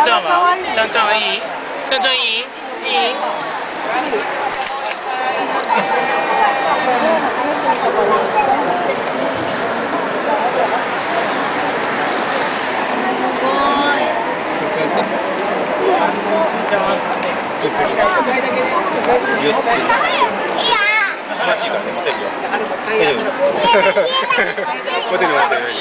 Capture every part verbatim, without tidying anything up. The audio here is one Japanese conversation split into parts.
んちゃんはちゃんちゃんはいいちゃんちゃんいいいい楽しいからね、モテるよ。大丈夫。モテるモテる。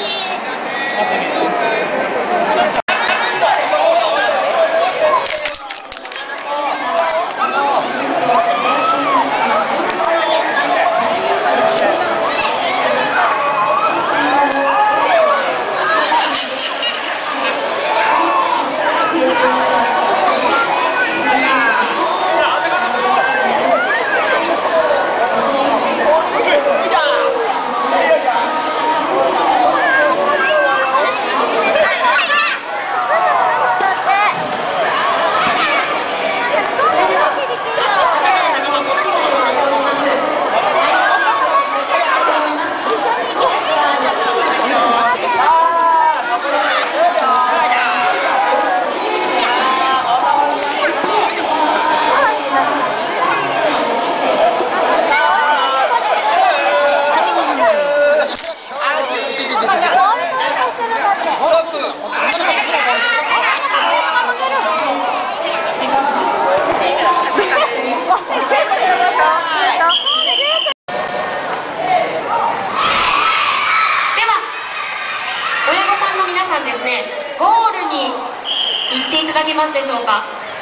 ゴールに行っていただけますでしょうか。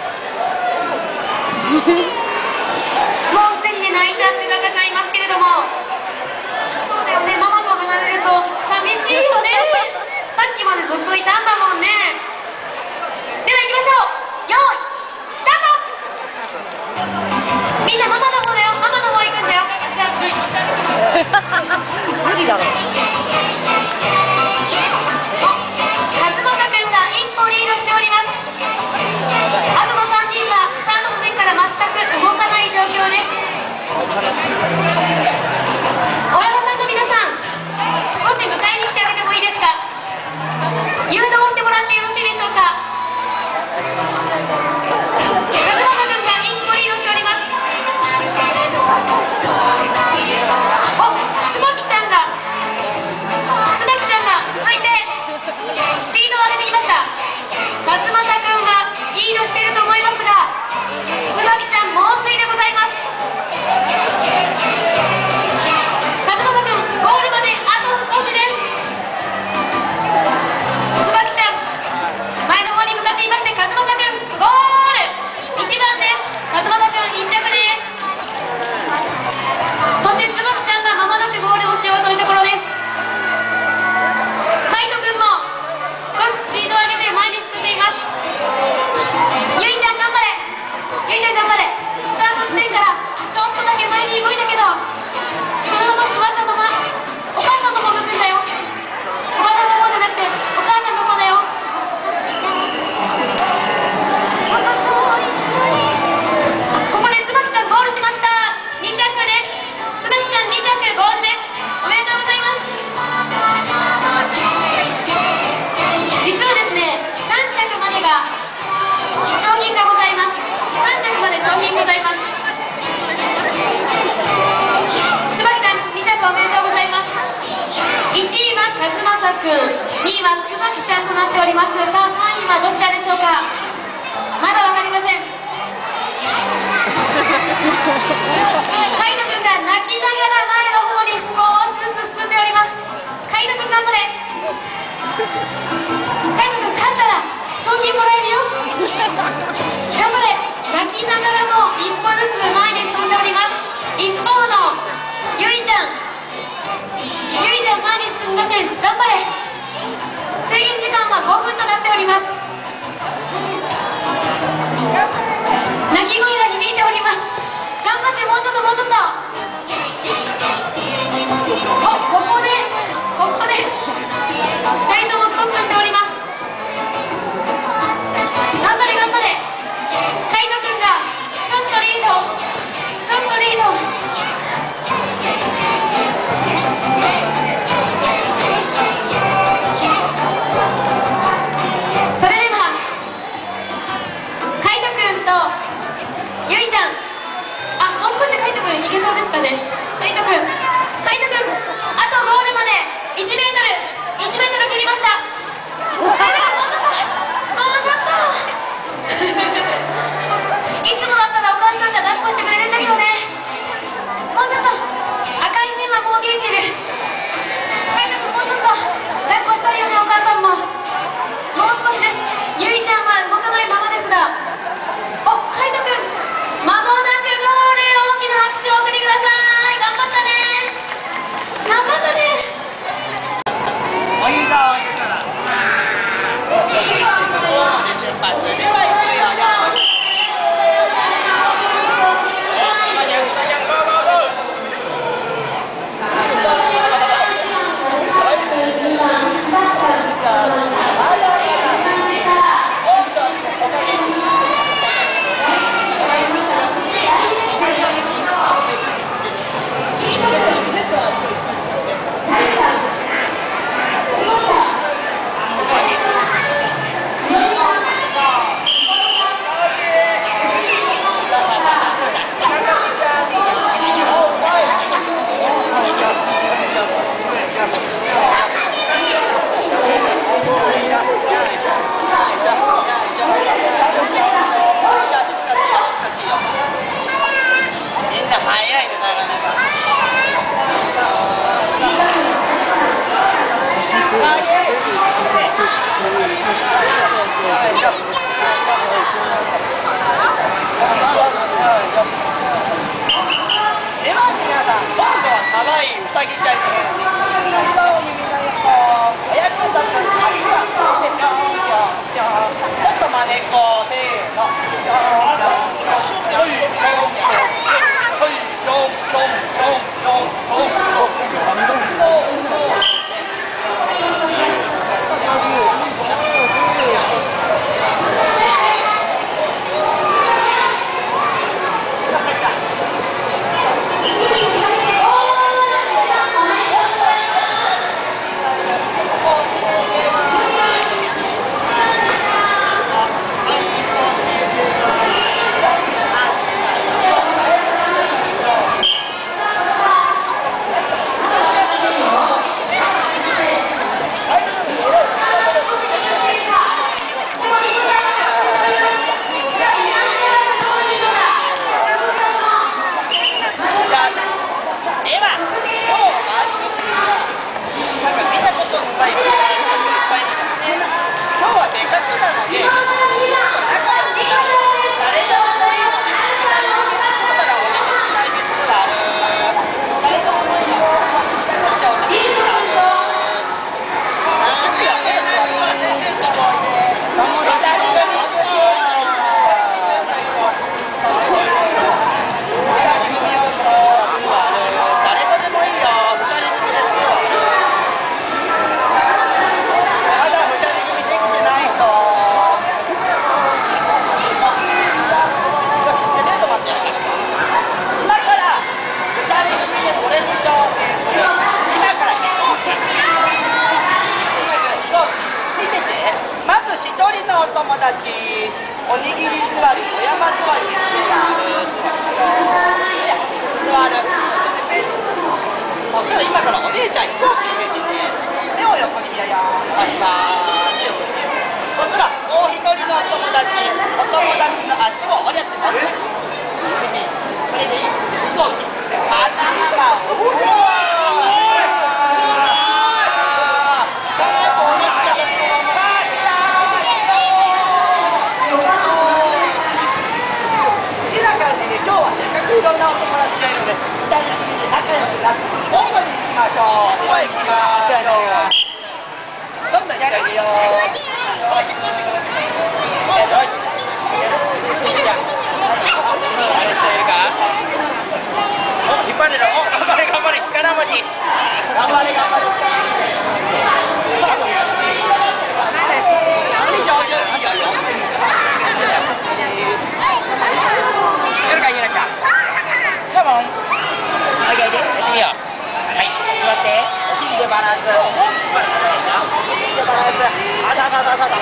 もうすでにね泣いちゃってる赤ちゃんいますけれども、そうだよね、ママと離れると寂しいよね。さっきまでずっといたんだもんね。では行きましょう。よーいスタート。みんなママの方だよ、ママの方行くんだよ。じゃあつい無理だろ。にいはつばきちゃんとなっております。さあさんいはどちらでしょうか。まだ分かりません。カイトくんが泣きながら前の方に少しずつ進んでおります。カイトくん頑張れ。カイトくん勝ったら賞金もらえるよ。頑張れ。泣きながらも一歩ずつ前に進んでおります。一方のゆいちゃん、ゆいちゃん前に進みません。頑張れ。制限時間はごふんとなっております。泣き声が響いております。頑張って、もうちょっともうちょっと。お、ここでここでふたりともストップしております。頑張れ頑張れ。カイトくんがちょっとリード、ちょっとリード。それ友達、おにぎり座り、小山座りに座る。座る。そしたら今からお姉ちゃん飛行機の名シーンです。手を横にひらや伸ばします。そしたらもう一人のお友達、お友達の足を折り合ってます。これで飛行機。頭がおお。いろんなお友達がいるので、ふたりきりで仲良くなって、どんどん行きましょう。どこ行きましょう。どんどん行くよ。よし。何しているか。お、引っ張れる。お、頑張れ頑張れ。力持ち。頑張れ頑張れ。いいよいいよいいよ。やるかゆなちゃん。カモン。はい、やってみよう。はい、座って。お尻でバランス。お尻でバランス。あだだだだだ。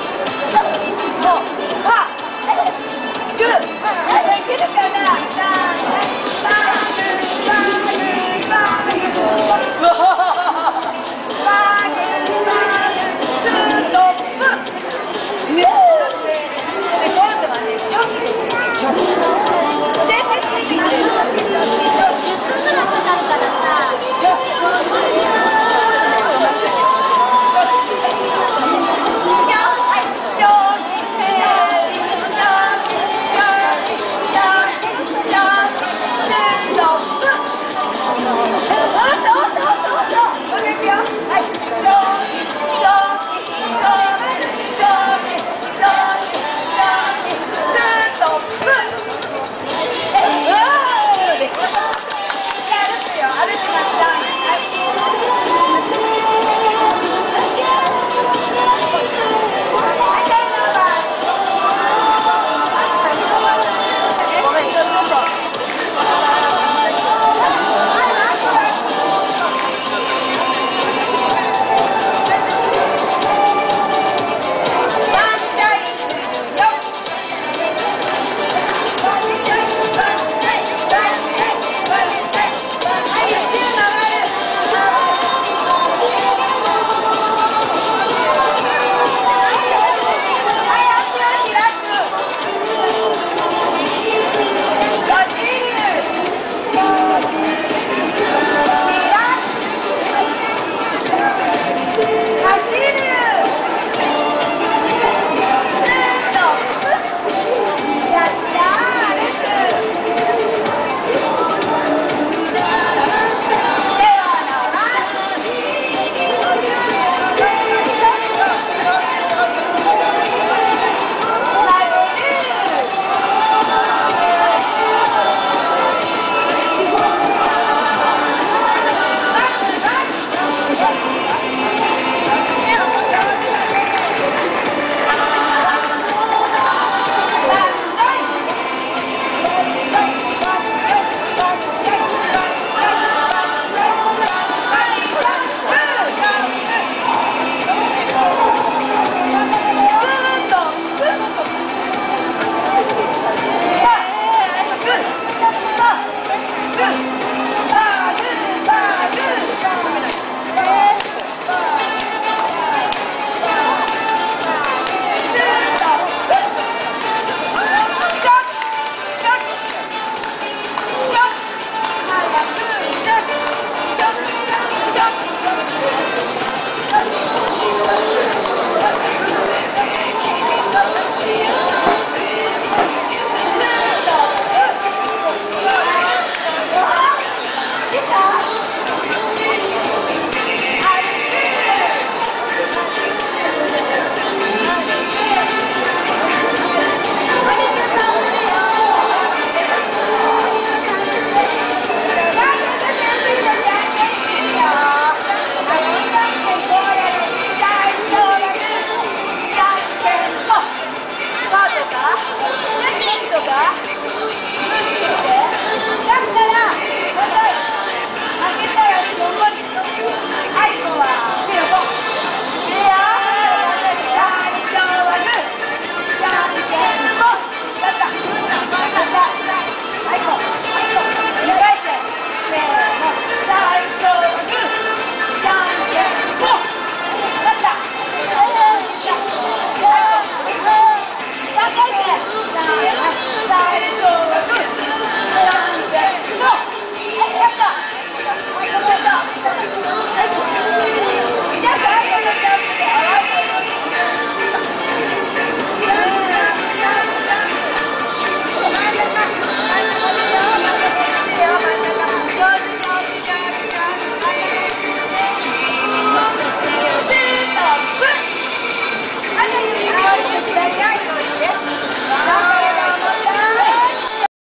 できるかな。